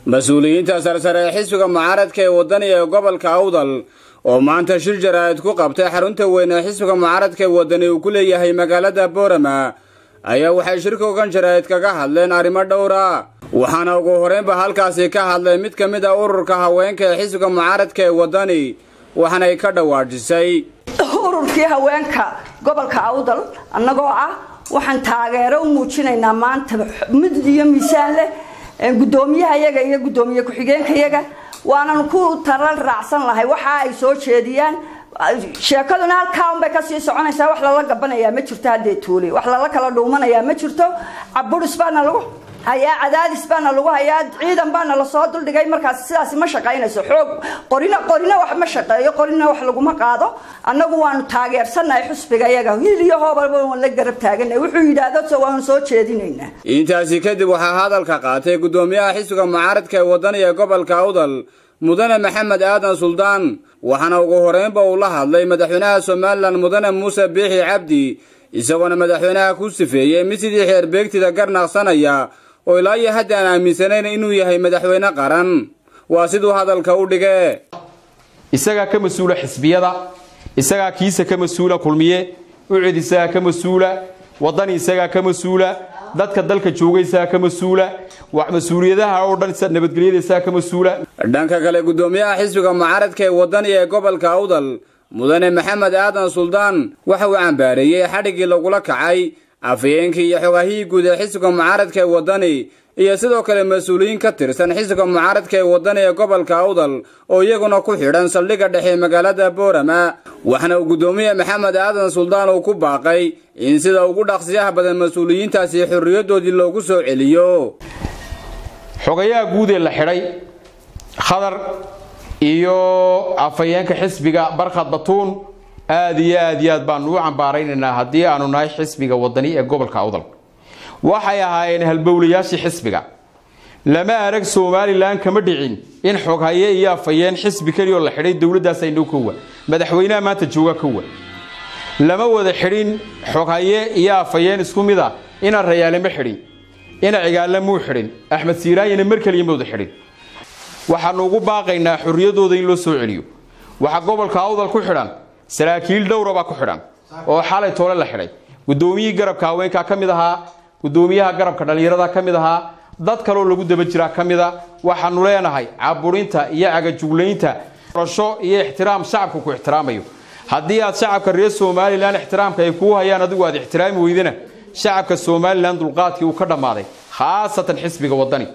mas-uuliyiinta sarsare ee xisbiga mucaaradka ee wadaniga ee gobolka awdal oo maanta shir jaraa'id ku qabtay xarunta weyn ee xisbiga mucaaradka ee wadani uu ku leeyahay magaalada Boorama ayaa waxay shirka ogan jaraa'id kaga hadleen arrimo dhowr ah waxaana ugu horeynba halkaasi ka hadlay mid ka mid ah ururka haweenka ee xisbiga mucaaradka ee wadani waxaana ay ka dhawaajisay ururkii haweenka gobolka awdal annagoo ah waxaan taageero u muujinaynaa maanta mid iyo miisaan leh gudoomiyaha iyo gudoomiye ku xigeenkayaga waanan ku taral raacsan lahay waxa ay soo jeediyaan sheekaduna halka bay ka sii soconaysaa wax la gabanaya ma jirto hadee tuuli wax la kala dhuumanaya ma jirto caburis baana lagu hayaa cadaadis baana lagu hayaa ciidan baana la soo duldhigay markaas sidaas ma shaqaynayso xoog qorina wax ma shaqeeyo qorina wax lagu ma qaado annagu waanu taageersanahay xusbiga iyaga hiliyo hoobalba waan la garab taaganay wuxuu yiraahdo soo waan soo jeedinaynaa intaasi kadib waxa hadalka qaatay gudoomiyaha xisbiga mucaaradka ee wadaniga gobolka awdal mudane maxamed aadan suldaan waxaana ugu horeynba uu la hadlay madaxweynaha Soomaaliland mudane Muuse Biixi Cabdi isagoo madaxweynaha ku sifeeyay misidii xeer beegtida garnaqsanaya oo ilaa hadda aan aaminsanayn inuu yahay madaxweyne qaran waa sidoo hadalka u dhigay isaga ka mas'uula xisbiyada isaga kiisa ka mas'uula kulmiye u cidisaa ka mas'uula wadani isaga ka mas'uula dadka dalka joogaysa ka mas'uula wax mas'uuliyadaha oo dhan nabadgelyada ka mas'uula dhanka kale gudoomiyaha xisbiga mucaaradka ee wadaniga ee gobolka awdal mudane maxamed aadan suldaan waxa uu cambaareeyay xadhigii lagula kacay afayeenkii iyo xogahii guud ee xisbiga mucaaradka ee wadani iyo sidoo kale mas'uuliyiin ka tirsan xisbiga mucaaradka ee wadaniga ee gobolka awdal oo iyaguna ku xidhan saldhigga dhexe magaalada Boorama waxana uu gudoomiyaha maxamed aadan suldaan uu ku baaqay in sida ugu dhaqsiyaha badan mas'uuliyiintaasi xorriyadoodii loogu soo celiyo xogayaha guud ee la xidhay khadar iyo afayeenka xisbiga barkhad batuun aad iyo aad baan u cambaaraynaa hadii aanu nahay xisbiga wadani ee gobolka awdal waxay ahaayeen halbowlayaashii xisbiga lama arag Soomaaliland kama dhicin in xogaye iyo afayeen xisbi kaliya la xidhay dawladdaas ay noo koowa madaxweynaha maanta jooga koowa lama wada xidhin xogaye iyo afayeen isku mid ah in rayaale ma xidhin in cigaale muu xidhin Axmed Siiraayina markaliya ma wada xidhin waxaan ugu baaqaynaa xorriyadooda in loo soo celiyo waxa gobolka awdal ku xidhan saraakiil dhowr ah ku xidhan oo xalay toole la xidhay gudoomiyaha garabka haweenka kamid ahaa gudoomiyaha garabka dhalinyarada kamid ahaa dad kale oo lagu daba jira kamid ah waxaanu leenahay caburinta iyo agajugleynta rasho iyo ixtiraam shacabku ku ixtiraamayo hadii aad shacabka reer Soomaaliland ixtiraamka ay ku hayaan adigu aad ixtiraami weydina shacabka Soomaaliland dulqaadkii uu ka dhamaaday khaasatan xisbiga wadani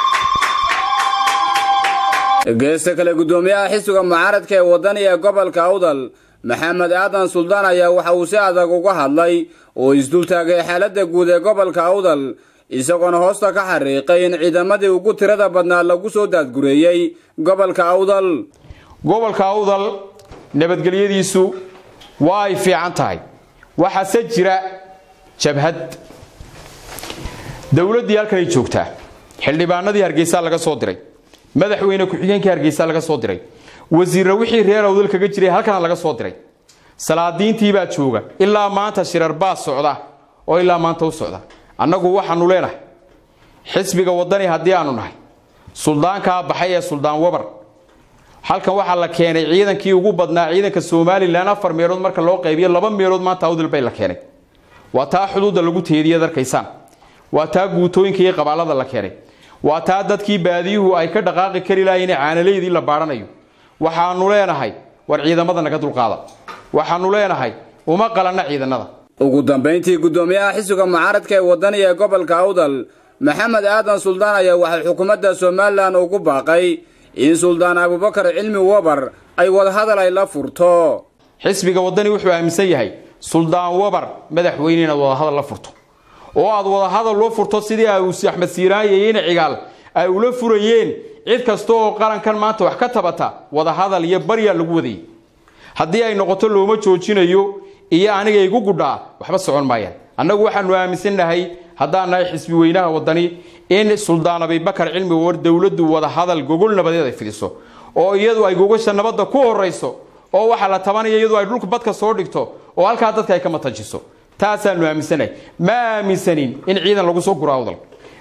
geesta kale gudoomiyaha xisbiga mucaaradka ee wadaniga ee gobolka awdal maxamed aadan suldaan ayaa waxa uu si adag uga hadlay oo isdul taagay xaaladda guud ee gobolka awdal isagoo hoosta ka xariiqay in ciidamadii ugu tirada badnaa lagu soo daadgureeyay gobolka awdal nabadgelyadiisu way fiican tahay waxa se jira jabhad dawladii halkan ay joogtaa xildhibaanadii Hargeysa laga soo diray madaxweyne ku xigeenka Hargeysa laga soo diray wasiirra wixii reer awdal kaga jiray halkan laga soo diray salaadiintii baa jooga ilaa maanta shirar baa socda oo ilaa maanta u socda annagu waxaanu leenahay xisbiga wadani hadii aanu nahay suldaanka baxay ee suldaan wabar halkan waxa la keenay ciidankii ugu badnaa ciidanka Soomaaliland 4 meelood marka loo qaybiyo 2 meelood maanta awdal bay la keenay waa taa xuduudda lagu teediyay darkaysan waa taa guutooyinka iyo qabaalada la keenay waa taa dadkii baadiyuhu ay ka dhaqaaqi kari laayeen caanaleedii la baaranayo waxaanu leenahay war ciidamada naga dulqaada waxaanu leenahay uma qalana ciidanada ugu dambeyntii gudoomiyaha xisbiga mucaaradka ee wadaniga ee gobolka awdal maxamed aadan suldaan ayaa waxa xukuumadda Soomaaliland ugu baaqay in suldaan Abubakar Cilmi Wabar ay wada hadal ay la furto xisbiga wadani wuxuu aaminsan yahay suldaan Wabar madaxweynaha wada hadal la furto oo aad wada hadal loo furto sidii ay Axmed Siiraayina iyo cigaal ay ula furayeen cid kasto oo qarankan maanta wax ka tabata wada hadal iyo bariya lagu waday hadii ay noqoto looma joojinayo iyo aniga igu gudhaa waxba socon maayaan annagu waxaanu aaminsanahay haddaanay xisbi weynaha wadani in suldaan Abubakar Cilmi Wabar dawladdu wada hadal gogol nabadeed ay fidiso oo iyadu ay gogosha nabadda ku horeyso oo waxa la tabanayo iyadu ay dhulka badka soo dhigto oo halka dadka ay ka matajiso taasaanu aaminsanahay ma aaminsanin in ciidan lagu soo guro awdal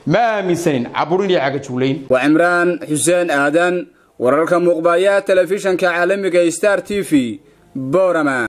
ma aaminsanin caburin iyo cagajuglayn. Waa Imraan Xuseen Aadan wararka muuqbaaya telefishanka caalamiga Star TV Boorama.